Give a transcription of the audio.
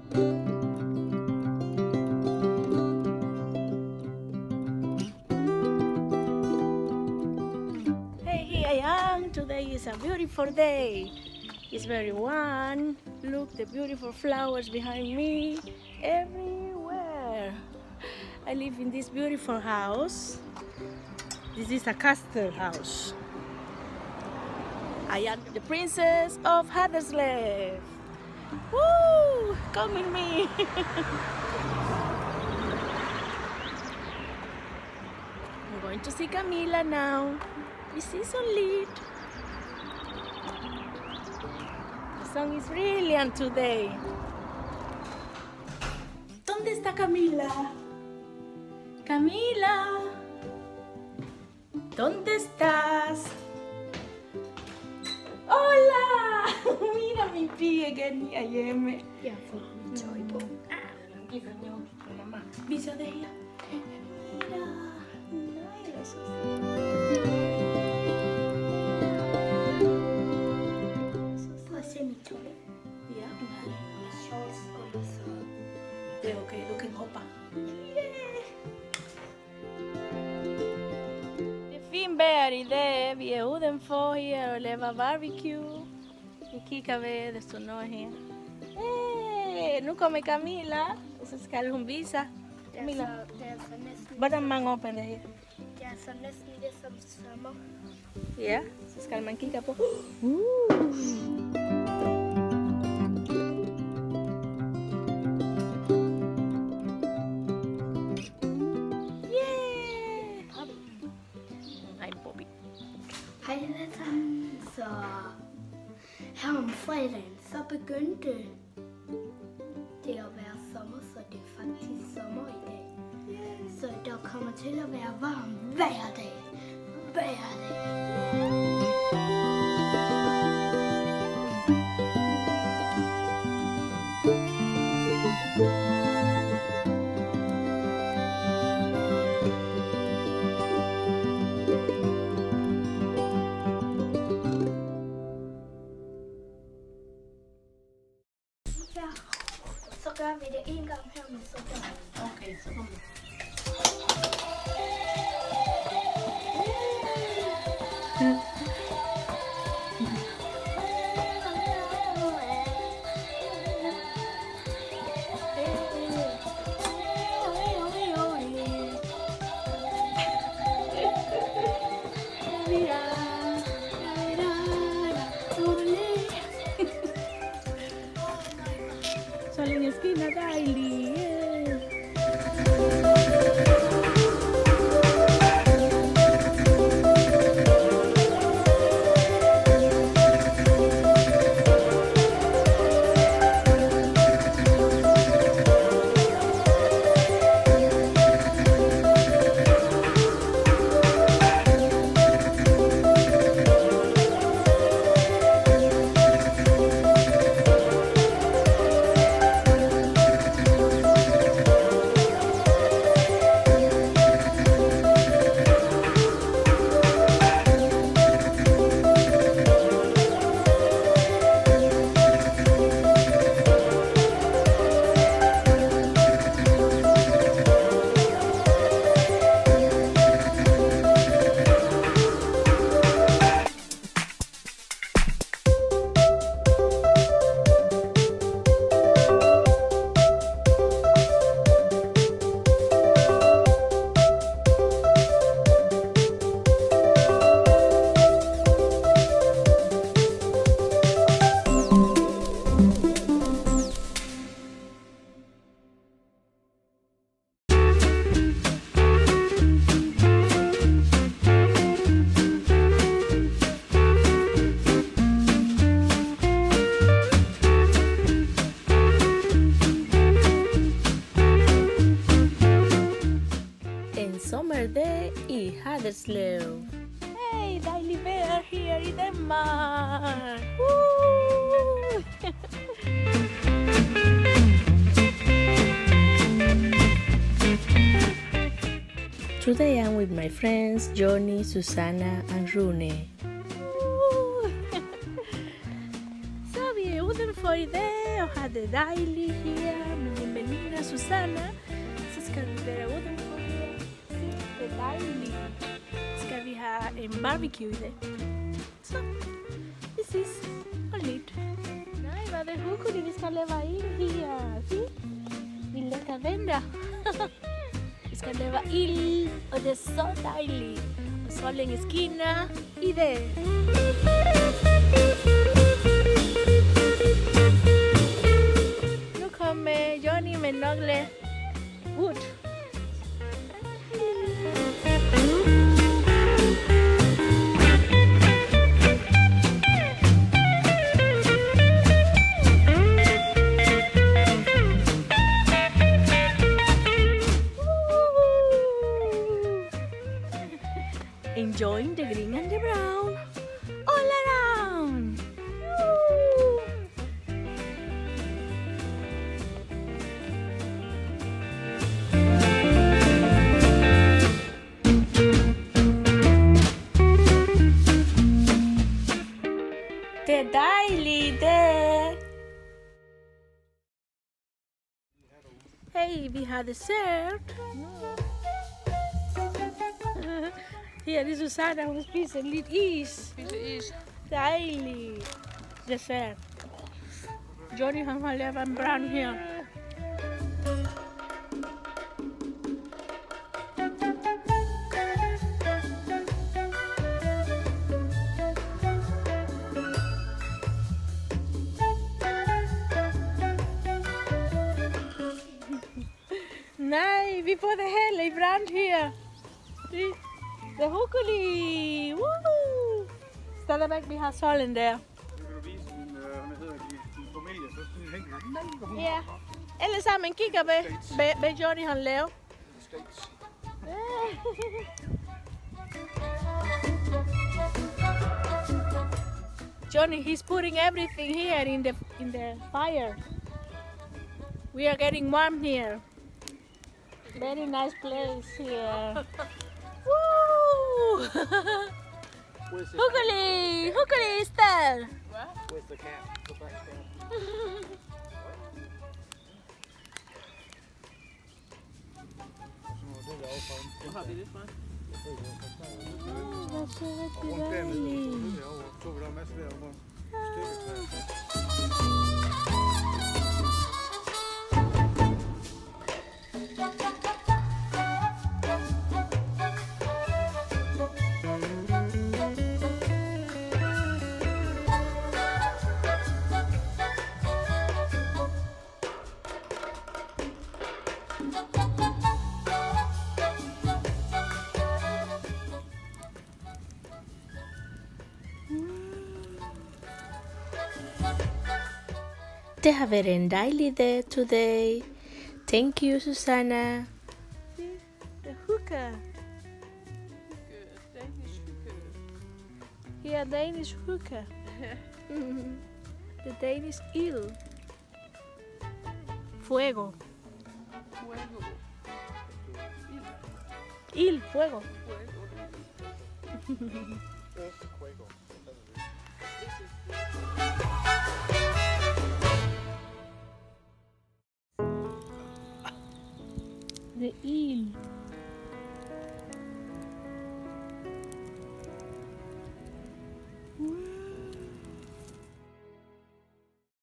Hey, here I am. Today is a beautiful day. It's very warm. Look, the beautiful flowers behind me. Everywhere. I live in this beautiful house. This is a castle house. I am the princess of Haderslev. Woo! Come with me. I'm going to see Camila now. You see so lit. The sun is brilliant today. ¿Dónde está Camila? Camila, ¿dónde estás? Hola! Mira mi pie que ni ayer. Ja, for tøj på. Mamma, visa det her. Mira, nej, det er så Prøv at se mit tøj. Ja, Med shorts og så. det er okay, du kan hoppe. Det er fint vejr i dag. Vi er udenfor her og laver barbecue. Vi kigger ved det står noget her. Hey, nu kommer Camila, og så skal hun vise. Camila, Det er så næsten, hvordan man åbner det her? det er så næsten ligesom sommer. Ja, så skal man kigge på. Hej, Bobby. Hej alle sammen. Så her om fredagen, så begyndte det at være sommer, så det er faktisk sommer i dag. Så der kommer til at være varmt hver dag. Hver dag. Ja, så gør vi det en gang her med sukker. Okay, så kom vi. Solo en esquina, Daily. Summer day i Haderslev. Hey, Daily Bear here i Denmark. Woo! Today I'm with my friends Johnny, Susanna and Rune. Så vi er udenfor i dag og har have the Daily here. Bienvenida, Susana. This is gonna be very wonderful here. The Daily. It's gonna be a barbecue there. So, this is a lit. Nej, hvad er det hukket, vi skal lave ild her? Se? Vi lægger venter. Vi skal lave ild, og det er så dejligt. Og så længe skinner i det. Nu kommer Johnny med nogle wood. Enjoying the green and the brown all around. Woo! Det er dejligt det. Hey, vi har dessert. Her er Susanna, hun spiser lidt is. Dejlig dessert. Johnny han har lavet en brand her. Nej, vi får det hele i brand her. Det er hyggeligt! Woohoo! Stadigvæk vi har solen der. Nu kan du vise din familie, så sådan hænger. Ja, alle sammen kigger hvad Johnny han laver. Johnny, he's putting everything here in the fire. We are getting warm here. Very nice place here. Woo! Hugely, Esther. Where's the cat? Go back down. Nu har vi det fra. Rundt dernede, så vil der en masse derovre. Det har været en dejlig dag today. Thank you, Susanna. See, the hookah. Danish hygge. Here, Danish hookah. The Danish ild. Fuego. Fuego. Ild, fuego. The eel.